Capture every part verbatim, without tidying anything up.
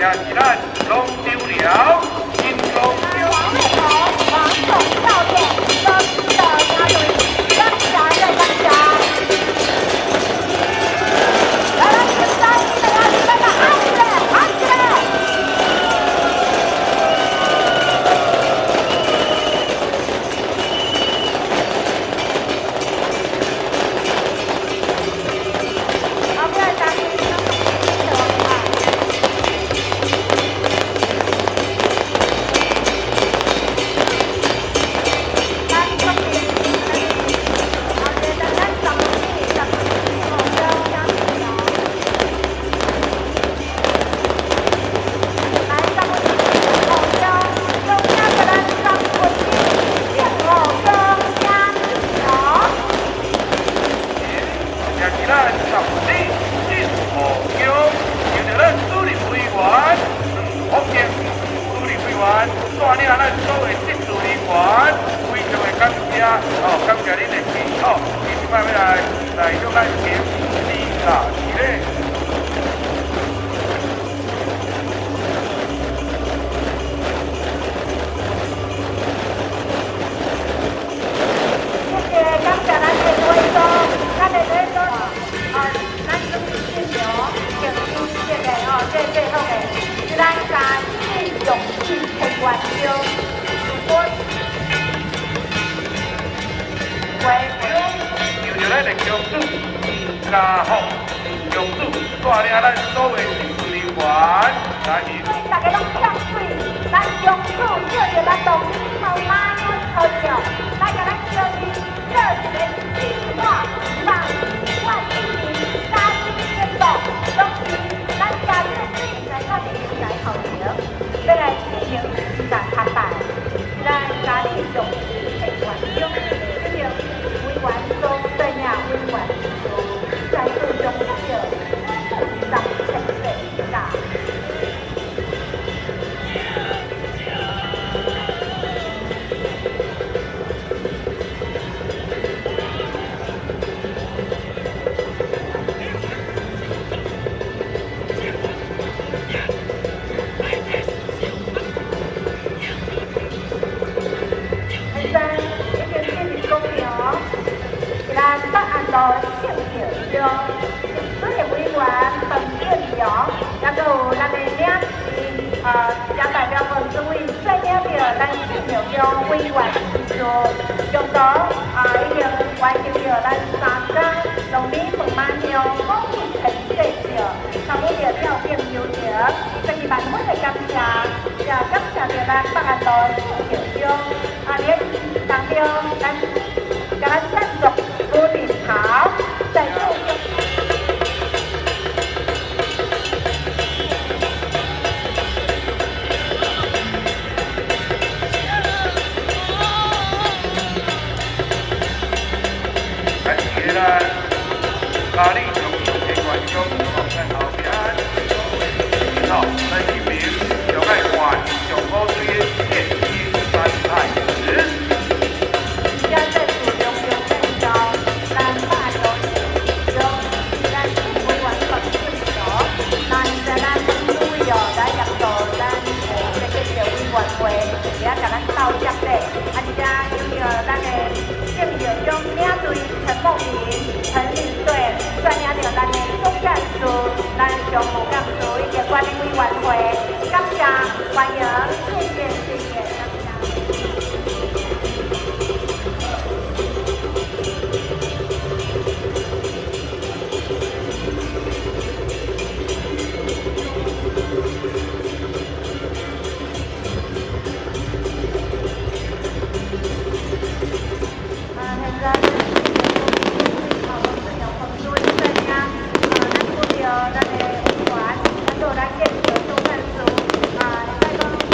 也是咱龙舟寮金龙舟。 王美红、王总教练都是的嘉宾，感谢再感谢。来来，请大家大家大家喊起来，喊起来！好，不要嘉宾，谢谢我们啊。大领咱所有技术人员，非常的感谢哦，感谢恁的支持哦，伊即摆要来来向咱评比啦，是咧。谢谢，感谢咱的推动，咱的推动啊，咱中心牛，评比这个哦，最最好的是咱家信用金培元中，我为就着咱的公主家福公主带领咱所有技术人员来去。大家拢相水，咱公主照着咱动力号码好着，来甲咱小弟做一个计划，让万一年家庭进步，拢是咱家庭的在咱的未来后头，要来进行大拍板，咱家庭用的元中，进行委员中对领委员中，再度中着三千岁大。所以委员彭建阳，也佮有咱的领是呃，将代表本主委再领着咱信用中委员提出，中途啊已经完成着咱三天农民凤马乡公益城市着，参与着调整优着，真是万分的感谢，也感谢着咱北安路信用中啊，咧当中咱甲咱赞助吴林桃，在座。家里用的员工放在后边，好，咱这边就爱换上好水的电梯三太子。现在主中用正招，咱大头中，咱委员放进咗，咱在咱主要咱入到咱诶这个委员会，也甲咱斗接咧，啊，而且有着咱的政治中领队陈梦平、陈立队。专领着咱的总干事、咱常务干事以及管理委员会，感谢欢迎，谢谢谢谢，感谢。啊，现在。咱的委员，咱做咱建设总干事，啊，再讲。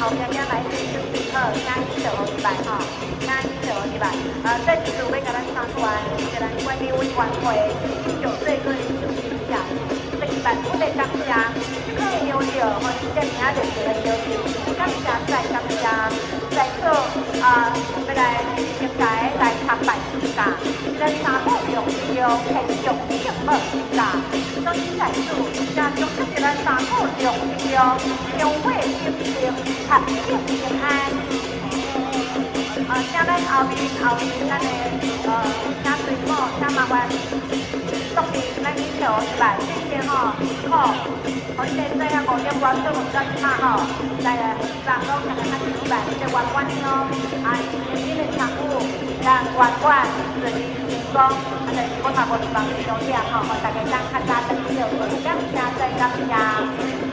后边边来自就是二加一小一百哈，加一小一百。呃，这次我要给咱唱出来，给咱关于委员会九岁对主席奖，这一百我得感谢，这个优秀和这名的这个优秀，感谢在感谢在座啊，未来应该来参拜参加，咱三个用用平常节目参加，所以在座加上这咱三个用用用会心情合心平安。呃，请咱后面后面咱的呃，请水某，请麻烦送你咱去调一百，谢谢吼，好，我现在要五点关注我们这嘛吼，来上高看看他一百，这玩玩哦，啊，今天的场务让玩玩顺利成功，啊，就是我嘛无帮你收听吼，我大家当看大家知道，感谢再感谢。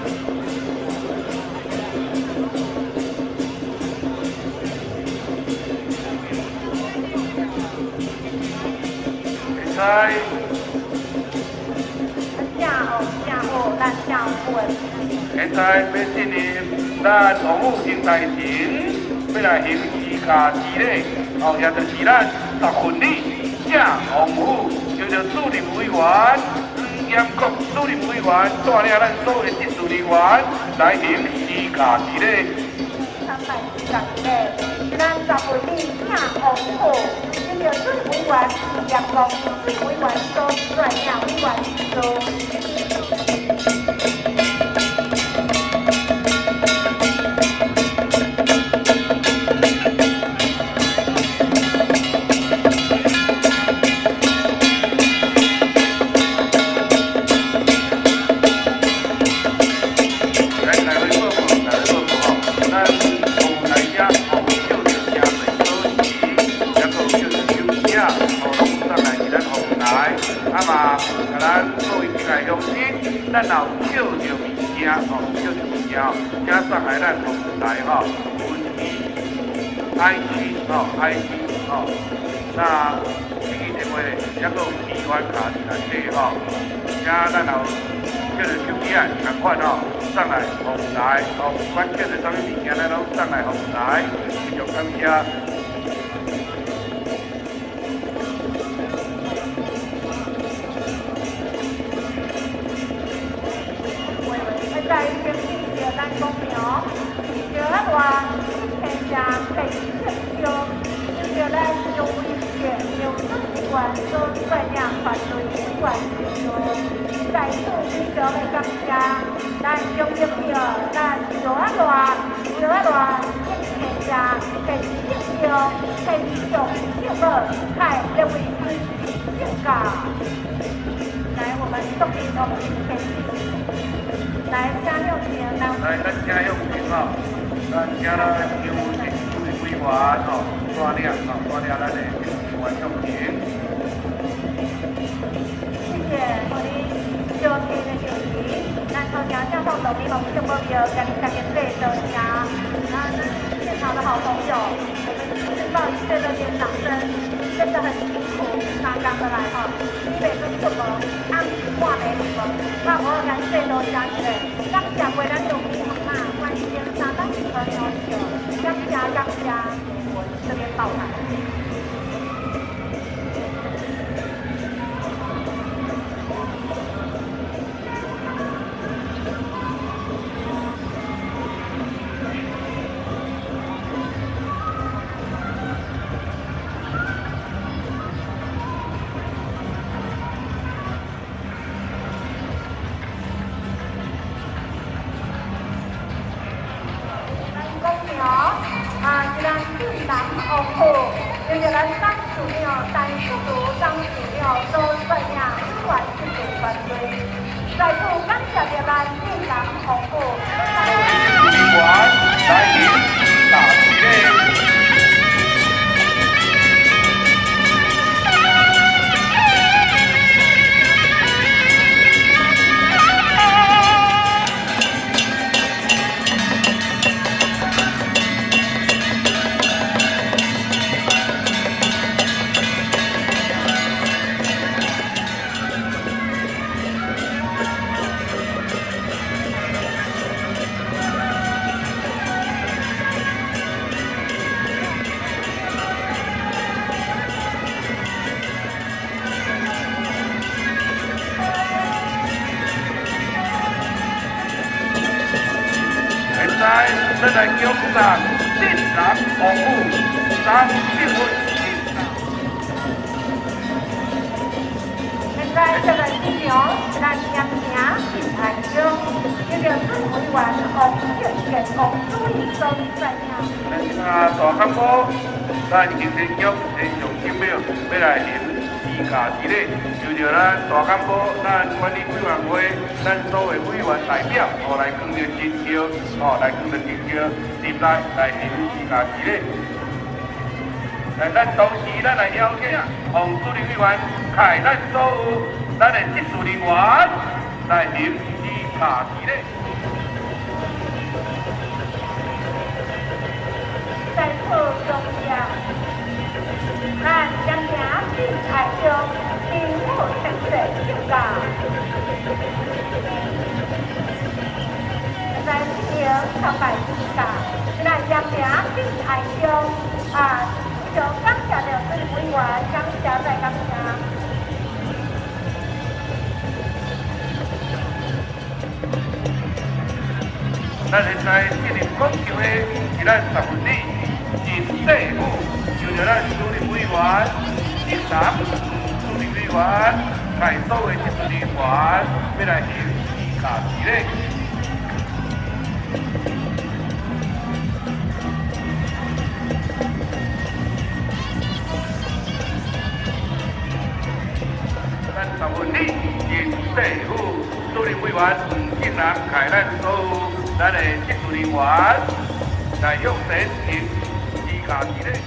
在。 正好正好，咱正稳。 现在要进入咱服务平台前，要来行自家之礼，哦，也就是咱十分礼正王府，就着主任委员、黄严国主任委员带领咱所有的职事人员来行自家之礼。 三百四十个，咱十分礼正王府。就水委员、阳光水委员都转让委员都。 咱若有捡着物件吼，捡着物件吼，请送来咱服务台吼，分期 I T 吼 I T 吼，那这个电话也阁有提款卡伫内底吼，请咱若有捡着手机啊，同款吼，送来服务台吼，不管捡着啥物物件，咱拢送来服务台，非常感谢。 在经济的咱公庙，就那话天下地成就，就咱用微血用水管做这样反对水管运作，在此非常的感谢，咱中央庙咱就那话就那话天下地成就，天上节目太认为是性格，来我们送你我们天气。来家用钱啦！ 来，咱家用钱吼，咱家啦有这主任委员吼，带领吼，带领咱的委员用钱。 谢谢，我哋招聘的主持，咱头家教授董明龙就目标跟大家对手一下，啊，现场的好朋友，我们致报一切热烈掌声，真的很辛苦，刚刚的来哈，你每次出门按时挂没什么，那我感谢多谢你嘞，感谢为咱用心嘛，关心三百几分钟久，感谢感谢，我这边到台。啊，是咱最难服务，就是咱当主料、单速度、当主料都这样，完全是团队。在此感谢着咱最难服务。 委员来迎大喜礼。 咱来恭送新郎王母三结婚新郎。 现在这个新娘咱娘娘进台中，这个主委员王建建王主任总在呀。 啊，大干部，咱行政局连上金表要来迎二假之礼，就着咱大干部，咱管理委员会，咱所有委员代表，哦来扛着金条，哦来扛着金条，入来来迎二假之礼。来，咱同时咱来邀请王主任委员开咱所有咱的技术人员来迎二假之礼。 在座中央，咱将家进台中，平和城市休假。在新年上班休假，咱将家进台中啊，就感谢着主任委员，感谢再感谢。 咱现在进入讲究的是咱十分礼，进队伍，就着咱主任委员、新郎、主任委员、在所有技术人员要来迎二假之礼。咱十分礼进队伍，主任委员、新郎开咱所有。咱的技术人员来用神迎二假之礼。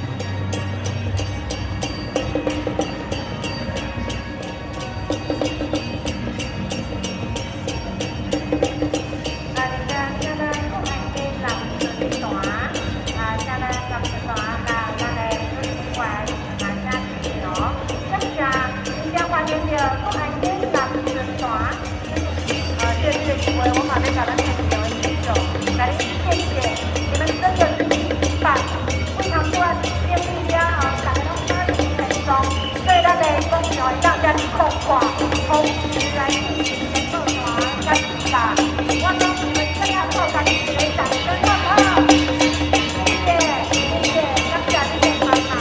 啊，现在现在我们给咱们的团啊，现在咱们的团啊，咱的主任委员啊，家庭哦，感谢今天欢迎的我们给咱们的团，呃，这是因为我们在咱们这里。来，谢谢你们真的是一棒，非常多的建议呀啊，感到非常成功，所以咱的公司会让大家扩阔，同时来进行联合团加持啦。我祝你们这样做下去，掌声欢呼！谢谢谢谢，感谢你们帮忙。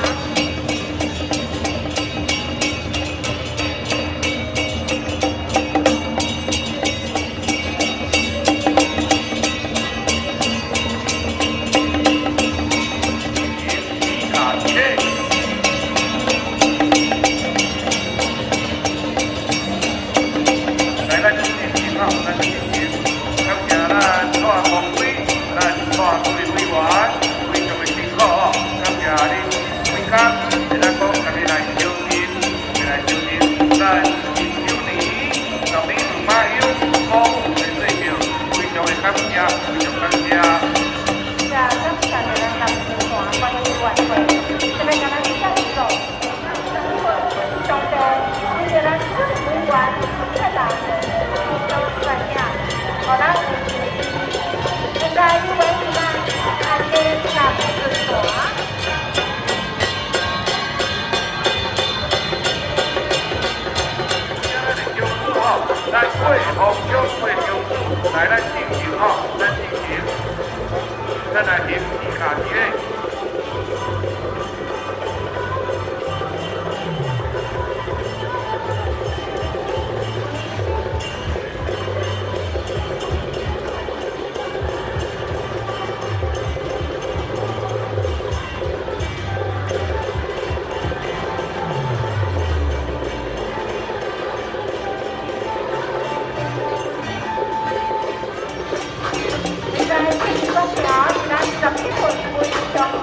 会红酒会牛肚来咱进行吼，咱进行，咱来迎二假之礼。 在这个条，咱十一月份上。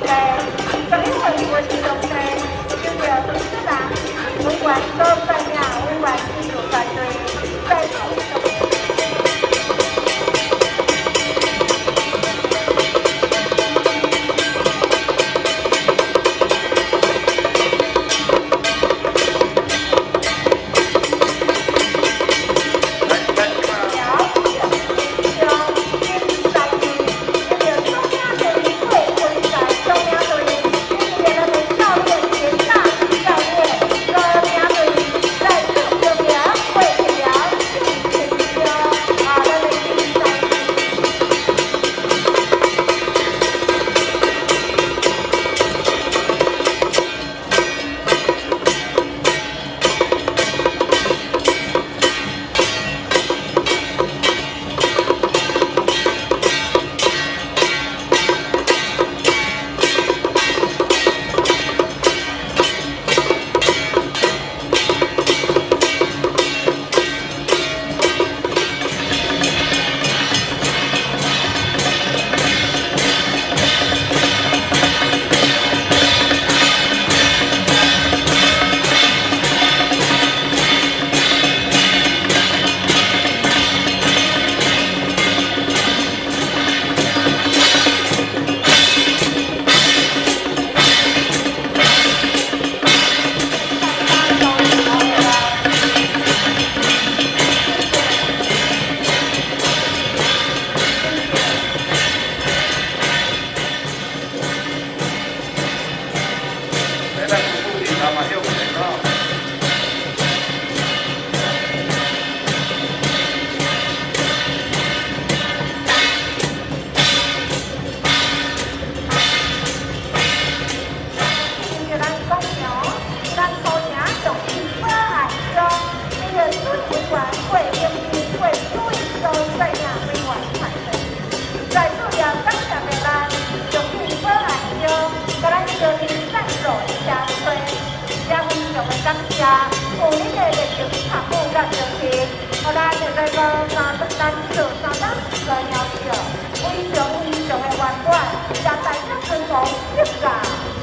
也大家尊重一下。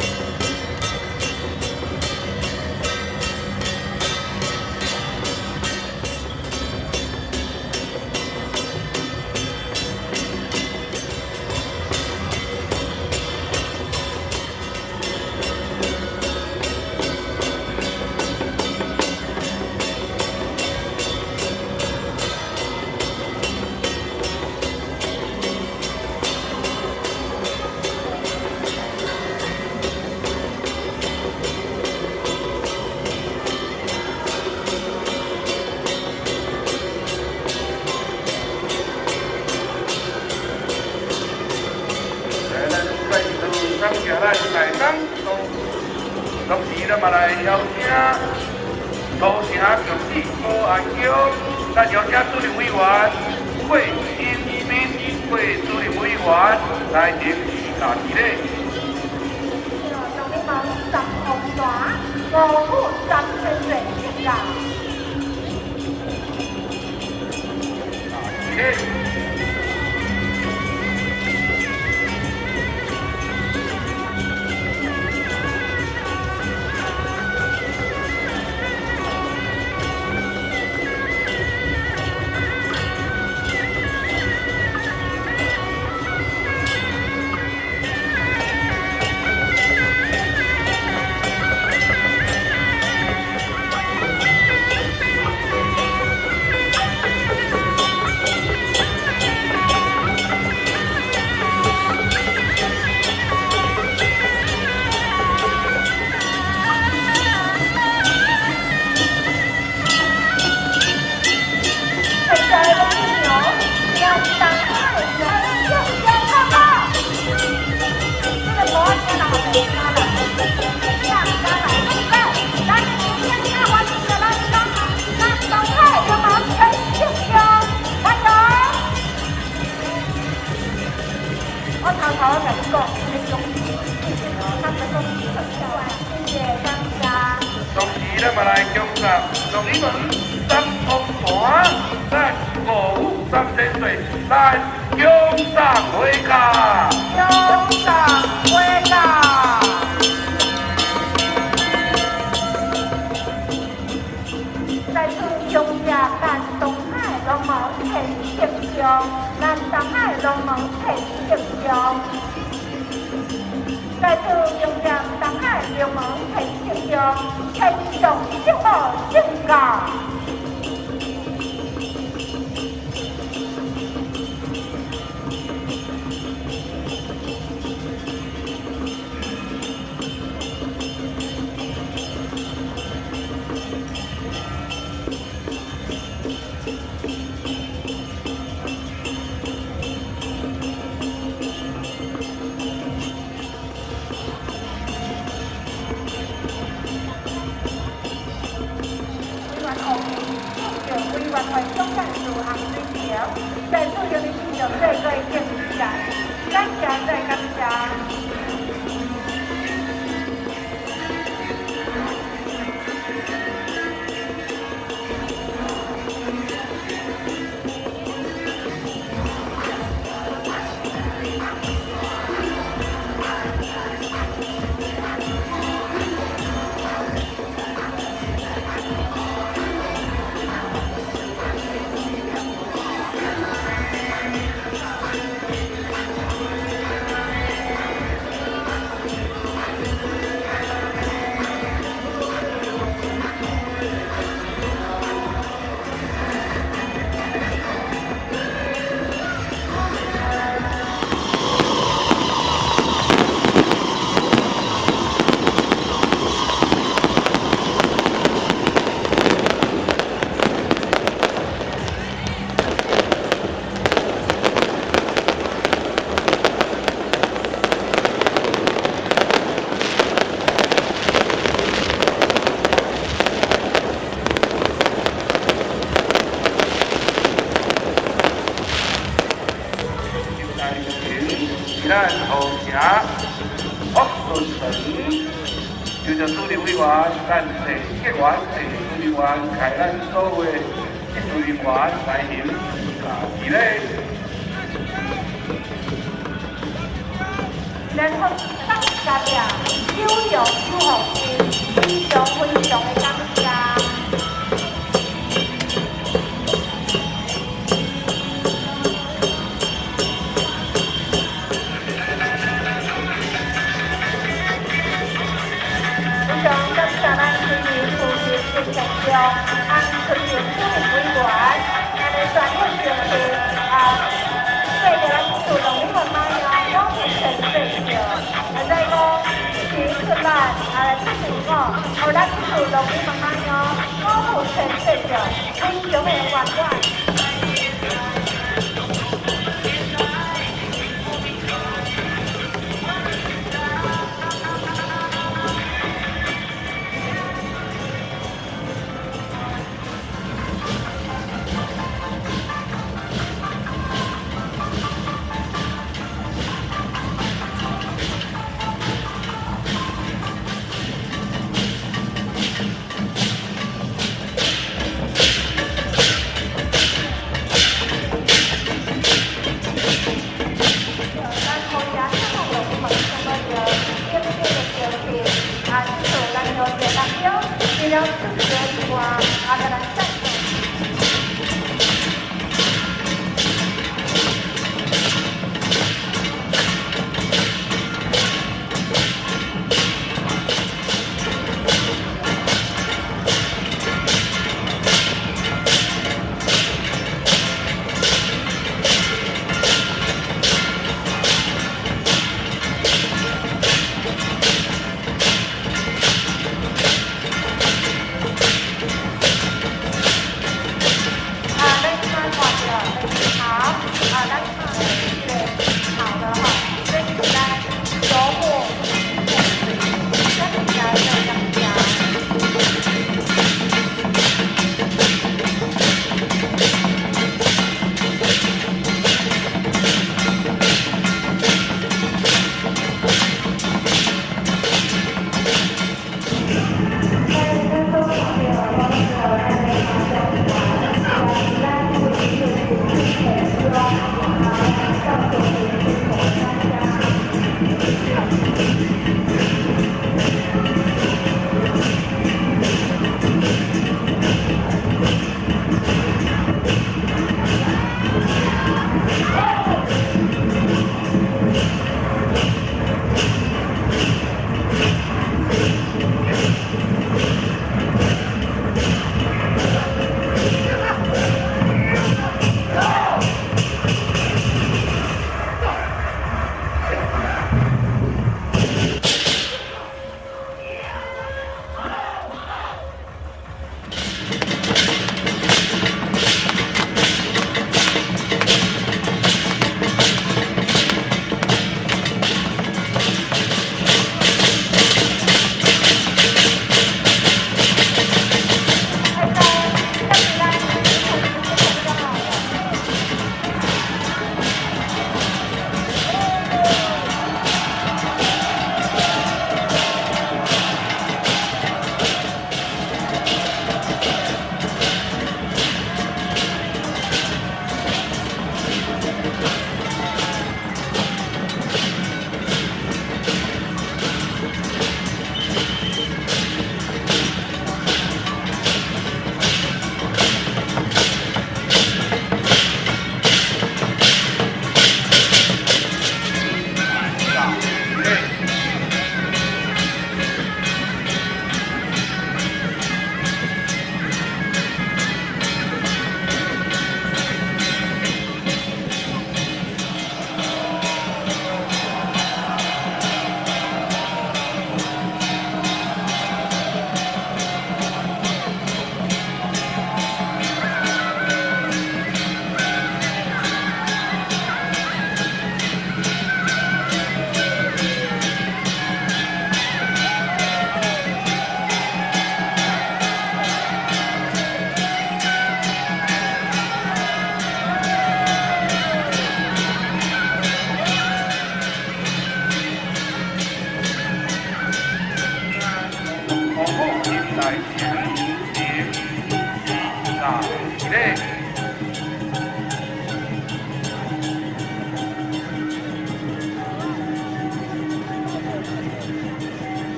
咱行咱来当都，同时咱嘛来邀请土城强志高安桥，咱邀请主任委员惠英斌、惠主任委员来领示下仪礼。 农民们十红大，五虎三千岁一家。 下仪礼。同时，咱嘛来恭贺农民们三丰大，咱五虎三千岁，咱永上回家， 永上回家。在此恭贺咱东海龙门天吉祥，咱东海龙门天吉祥。在此恭贺东海龙门天吉祥，天上祝福正家。委员会总干事洪水平，在座有的听众最最敬意感，感谢再感谢。 咱后城福顺城，就着主任委员，咱地结员、地主任员，开咱所有的技术人员来行啊，仪礼。 然后上家呀，有用有好心，非常非常的感谢。非常感谢咱村民负责宣传上，按村民主任委员，安尼全部就是啊，这个咱主动你慢慢呀，我们全做着，啊，再讲提出来啊，出成果，后咱主动你慢慢呀，我们全做着，非常的圆满。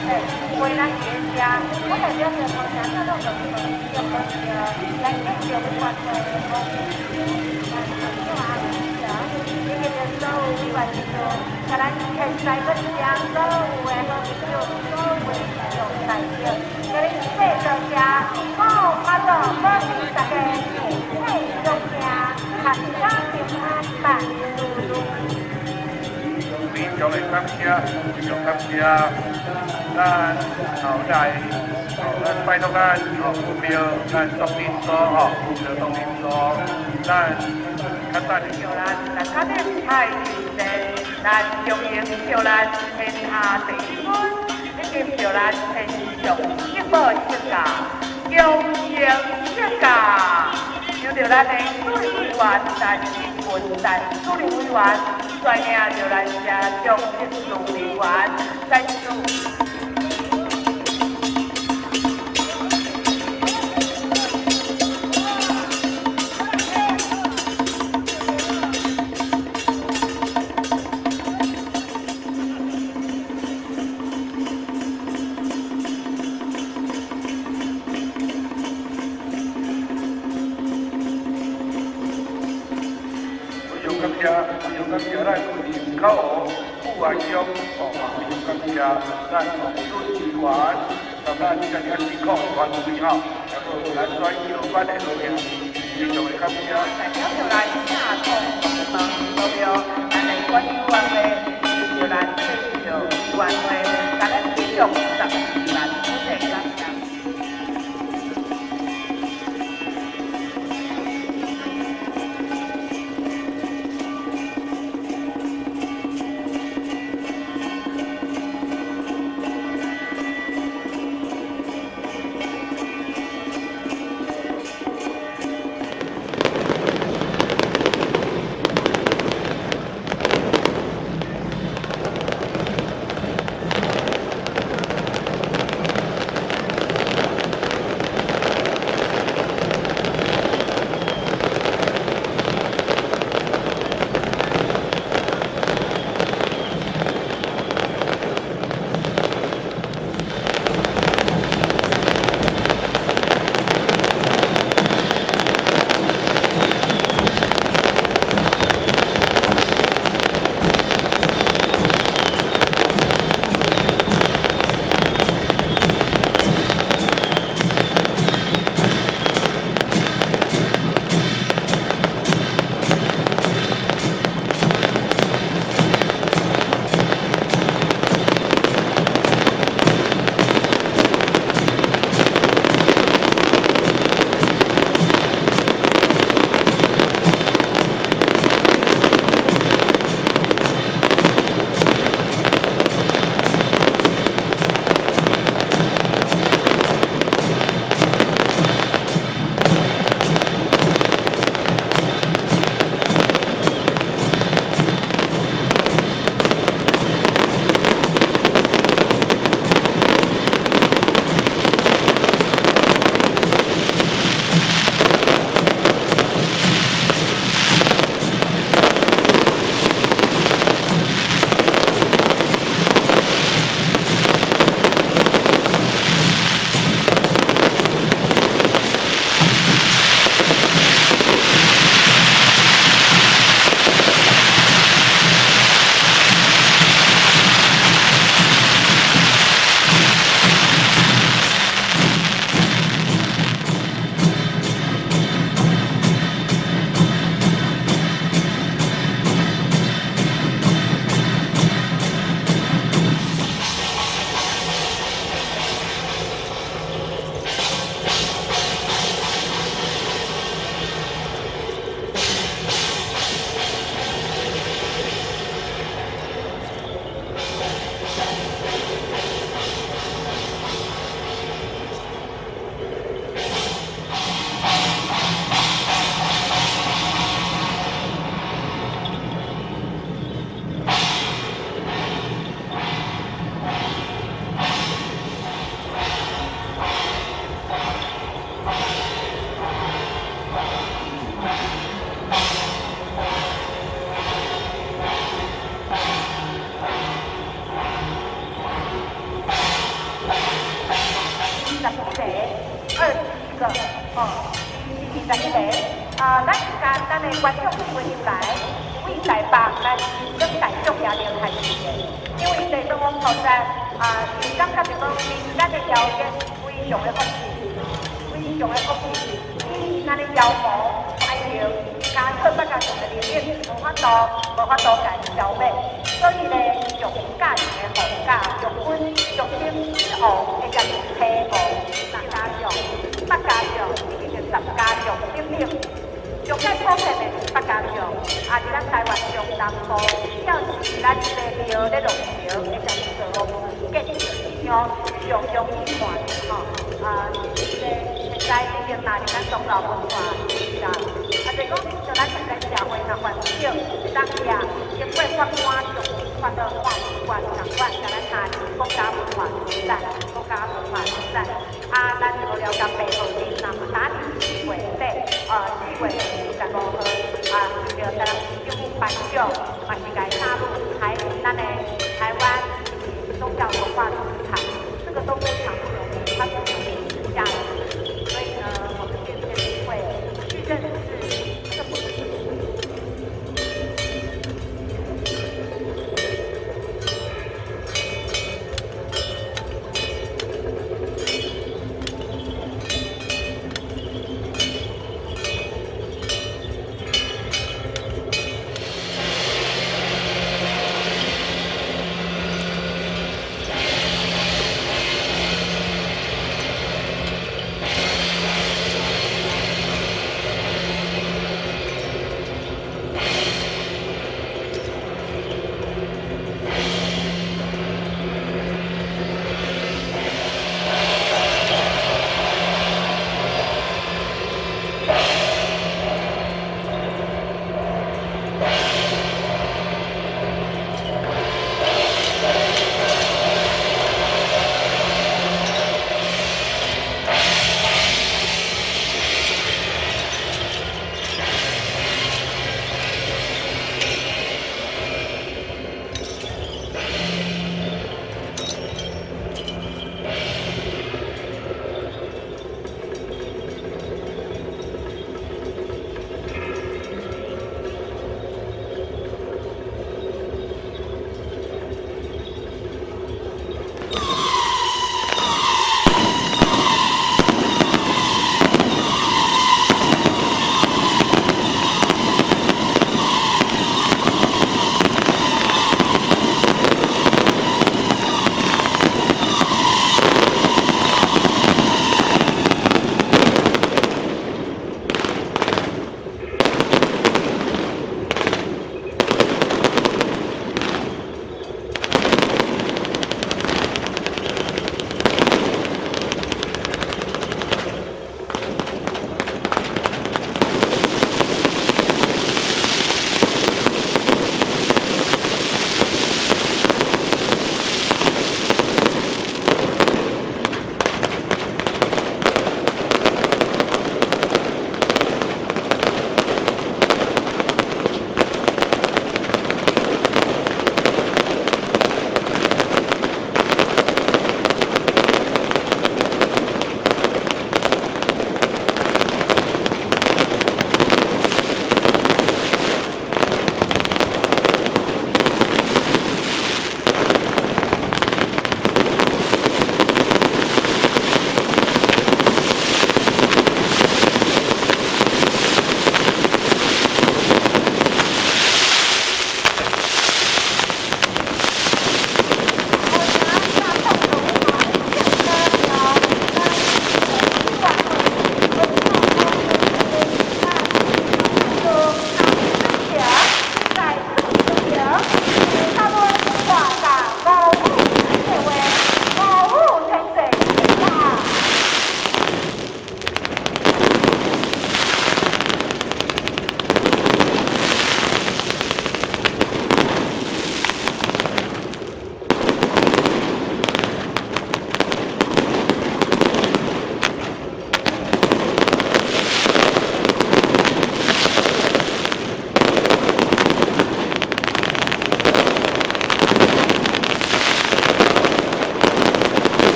OK，为咱学家，我代表着同乡这种同学，用个来研究关系公平，但是就阿里的，你个人都为完就，甲咱现在个乡都有诶好就都为用代表，甲你细着些，好马路好二十个，嘿，中间，看家庭安办路路。 非常的感谢，非常感谢，咱后代，咱拜托咱哦目标，咱当兵所哦，目标当兵所，咱较等叫咱大家咧太认真，咱中英叫咱天下第一分，已经叫咱天上一步一个，中英一个。就着咱的主任委员，咱新闻咱主任委员，率领着咱社中职助理员，再次。 感谢，非常感谢咱口号副员长，哦，非常感谢咱黄主委员，同咱这个辛苦团队吼，然后咱选有关的路线，非常的感谢。 代表着咱下通同盟目标，咱的管理员会，就咱这个员会，咱咱继续十二万土地感谢。 从几位来，为台北咱更大众也了解的，因为地方我所在啊，是感觉一个民间的条件非常的福气，非常的福气。伊那里消磨还有加出不加上的利润，无法度无法度家消费，所以咧用价钱的房价，用本用心之后，会甲批号十家上、八家上，甚至十家上等等。上介普遍的是八家上，也是咱台湾上南部，要是咱地苗咧农苗，会甲做结市场上容易看吼，啊，这现在已经纳入咱中老文化啦，啊，就讲就咱现在社会若环境当下经过发展重新发到化习惯相关，甲咱下国家文化发展，国家文化发展，啊，咱就了解背后的那么哪里机会对，呃，机会十五号啊，就咱政府颁奖，嘛是该纳入台咱的台湾宗教文化资产，这个都非常不容易，它是有历史价值，所以呢，我们借这个机会去认识这部。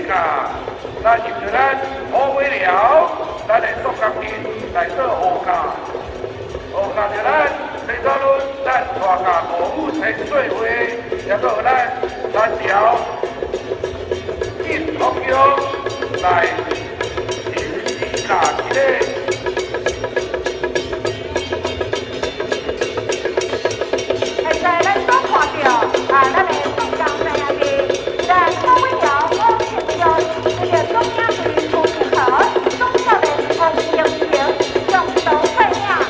啊，咱就着咱好尾了，咱来做工程来做学教，学教着咱每早轮咱大家五五千做伙，也做咱三条进福乡来行施家一个。 啊，咱的中央在那边，咱高威寮、高铁寮，这个中央的出入口，中校的红星星，用手快呀。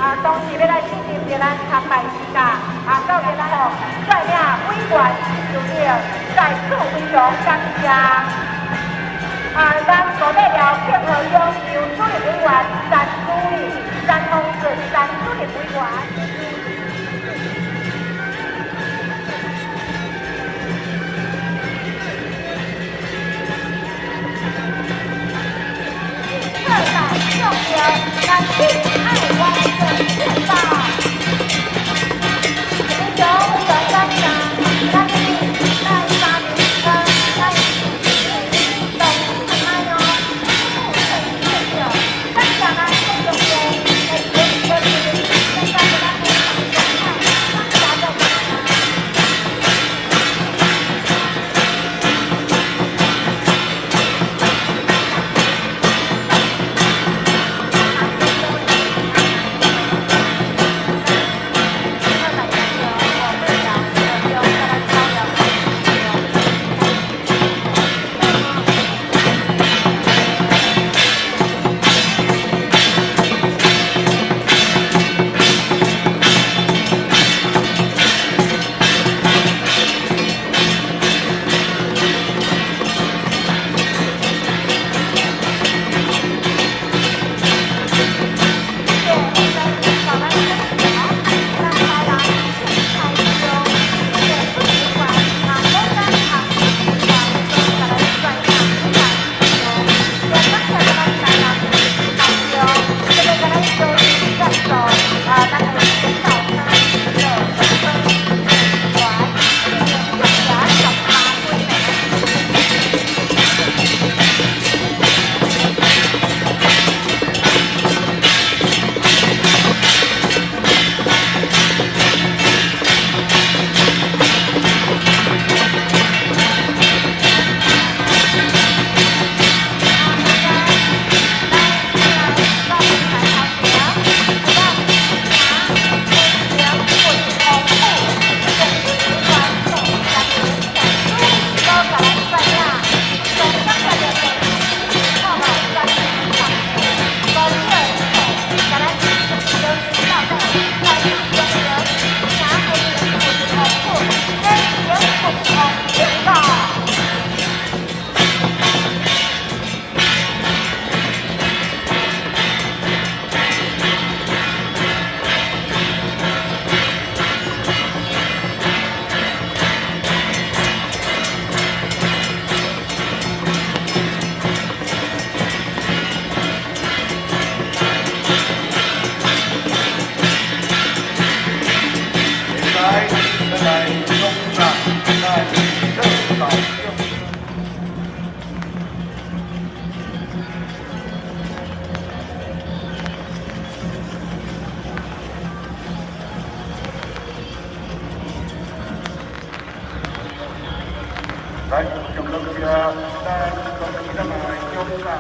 啊，同时要来进行一个咱参拜时间，啊，到日吼，率领委员就了再次非常感谢。啊，咱国内了配合要求主任委员陈主任、陈宏顺、陈主任委员。特产重要，咱亲爱完成宪法。英雄在山上，咱们在山顶上，在动爱哟，重要，咱家咱重要的，在天国里，在咱们咱们上山，咱家的家。 来，用到这个，来，从这个来用上。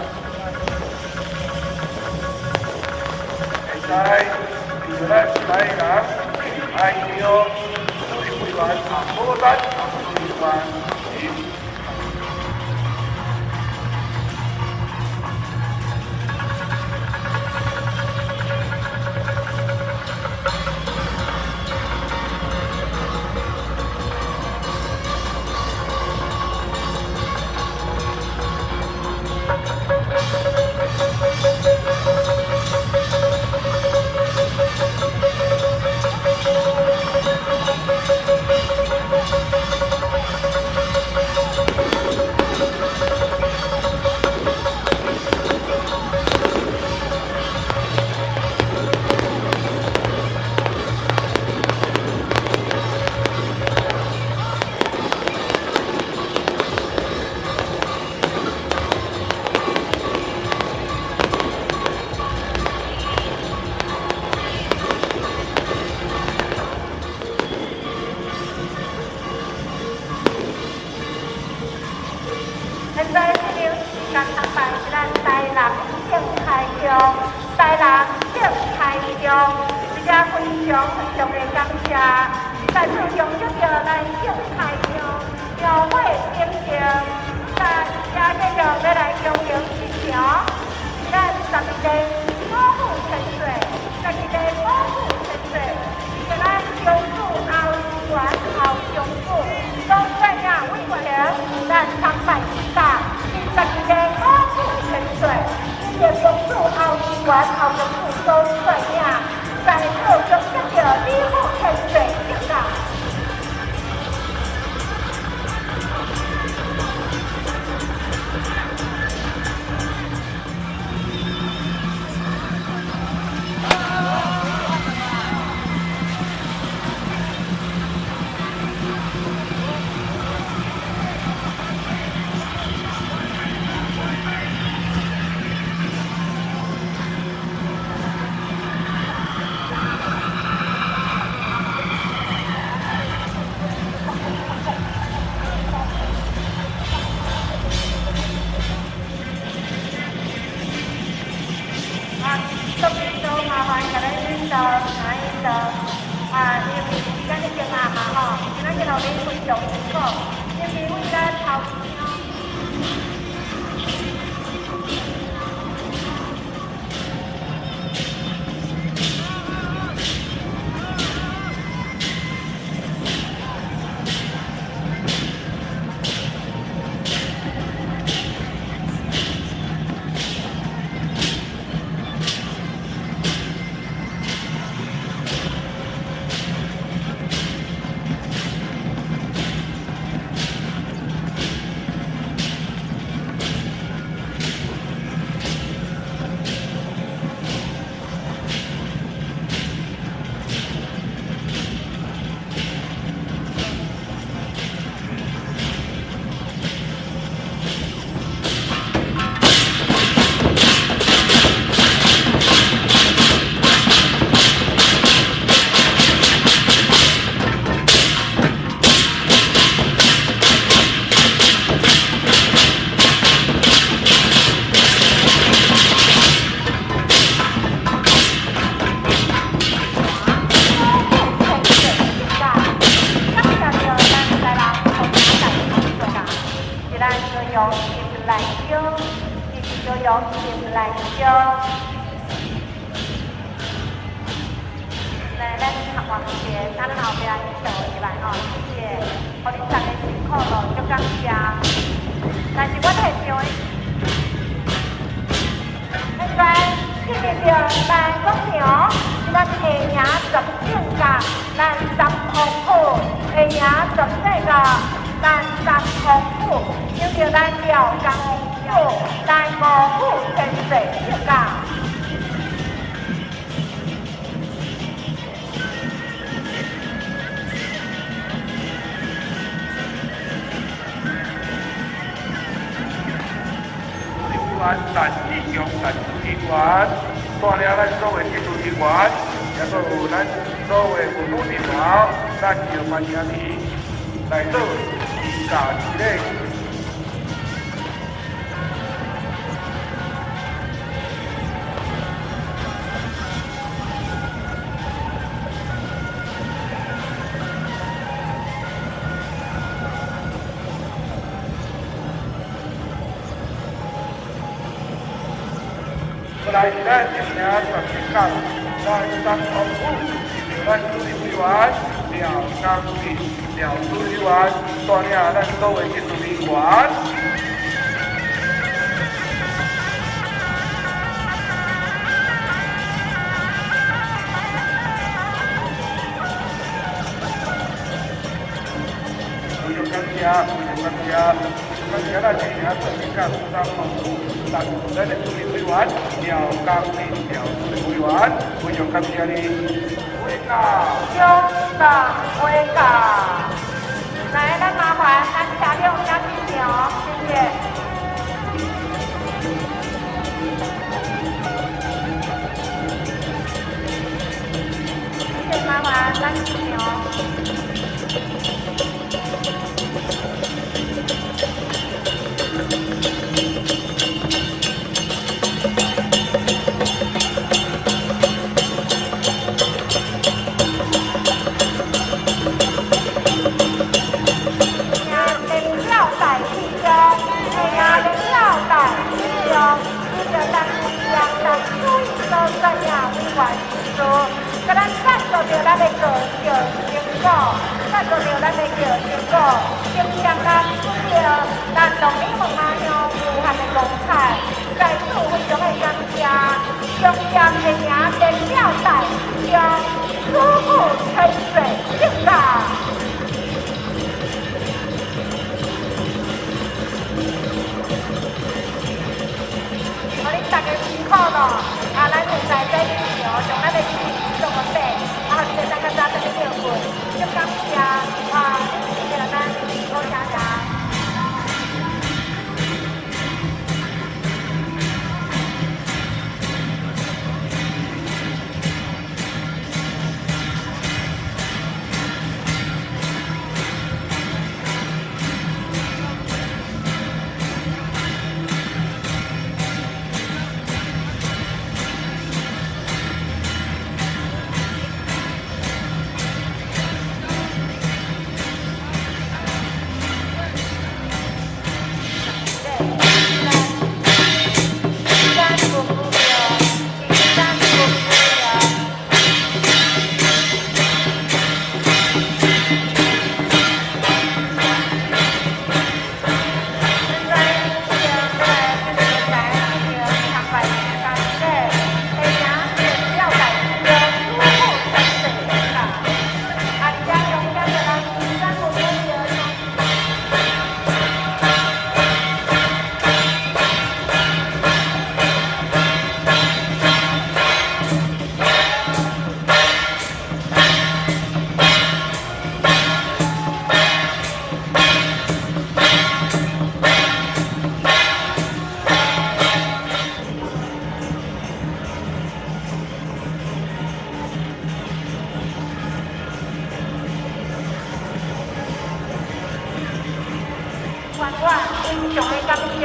现在，现在来啦，还有主任委员啊，波丹啊，主任委员。 现在这个时间安排是咱台南正开中，台南正开中，一个非常非常的感谢，在此用这个咱正开中庙会进行，咱也继续要来恭迎新娘，咱十二个保护千岁，十二个保续上辛苦，因为为咱头前哦。来，咱学王姐，咱后边走入来吼，谢谢，互恁大家辛苦咯，足感谢。但是我摕着的，现在记得着咱讲场，咱下赢十正甲，咱十丰富，下赢十世甲，咱十丰富，有着咱了江富，咱五富千世正甲。 咱义勇咱义员，带领咱所有技术人员，也搁有咱所有妇女同胞，咱就欢迎你来做义家之礼。来是咱今年十七届，咱三丰富，是咱主任委员廖江平、廖主任委员带领咱所有技术人员。非常感谢，非常感谢。感谢咱今年十七届三丰富，咱咱的主任委员廖江平、廖主任委员，非常感谢你。委员， 勇敢委员，来，咱麻烦咱车辆加进场，谢谢。谢谢麻烦咱进场。甲咱赞助着咱的个叫成果，赞助着咱的叫成果，并向咱祝着咱农民文化乡有限的公产，在此非常的感谢，中央的名电表台将祖父千岁敬大。我哋大家辛苦咯，啊，咱现在在进场，从咱的做个底，然后现在大家早点结婚，就感谢啊，谢谢咱多谢谢。 非常的感谢。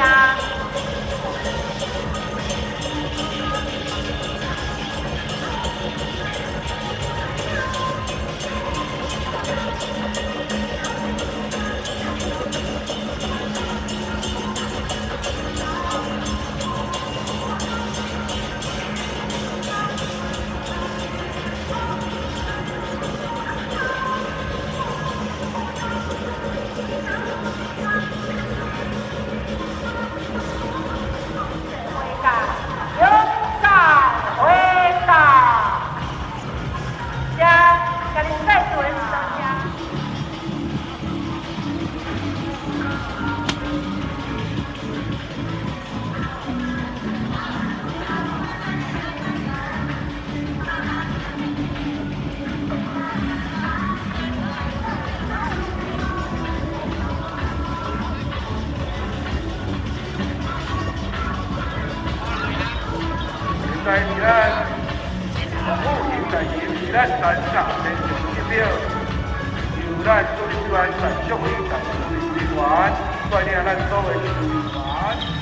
在宜兰，目前在宜兰山上连续一秒，由咱主持人陈淑慧陈主任委员率领咱所有主持员。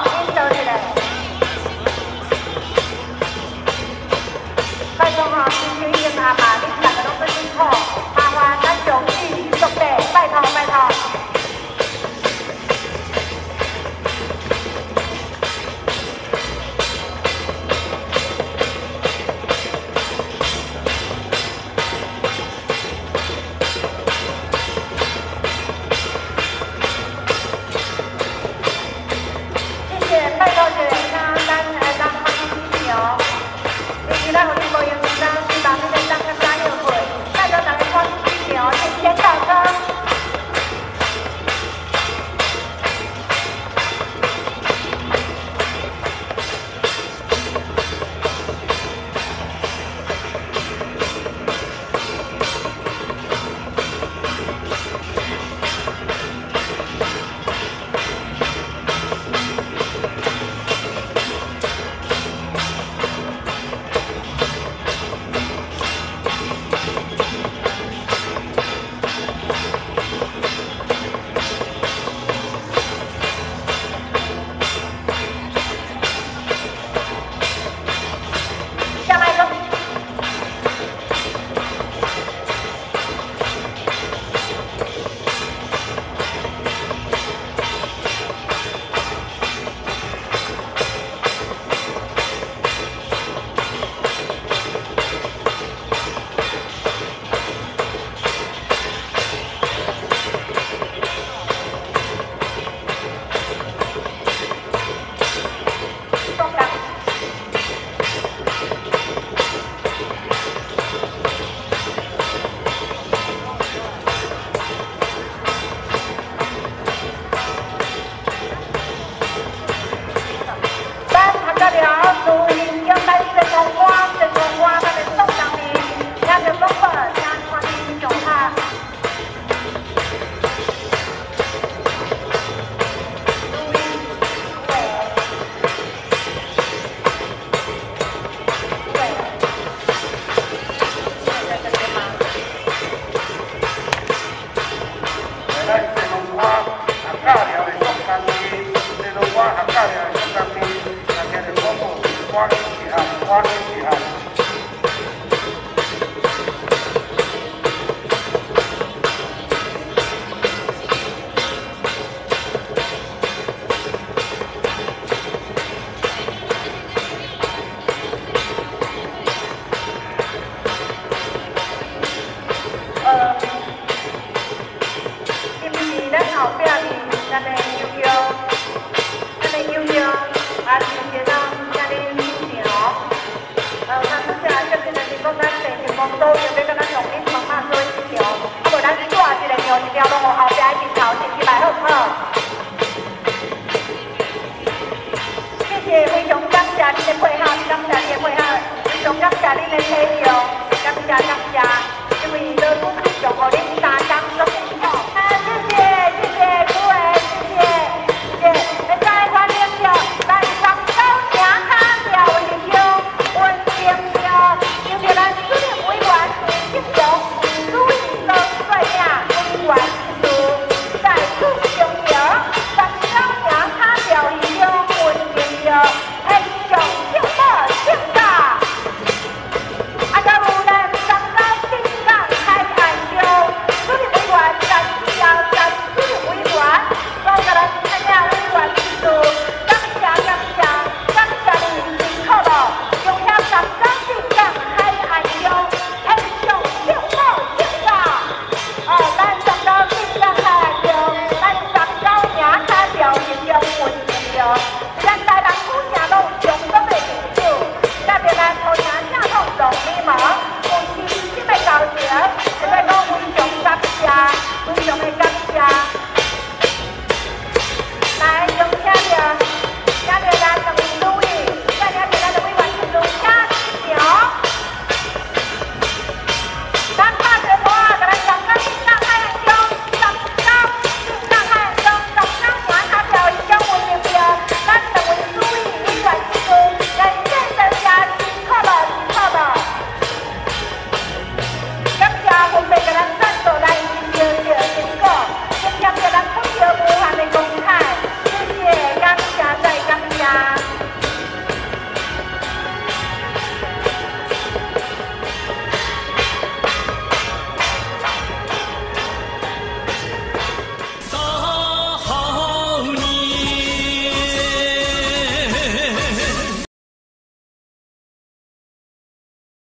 拜托哈。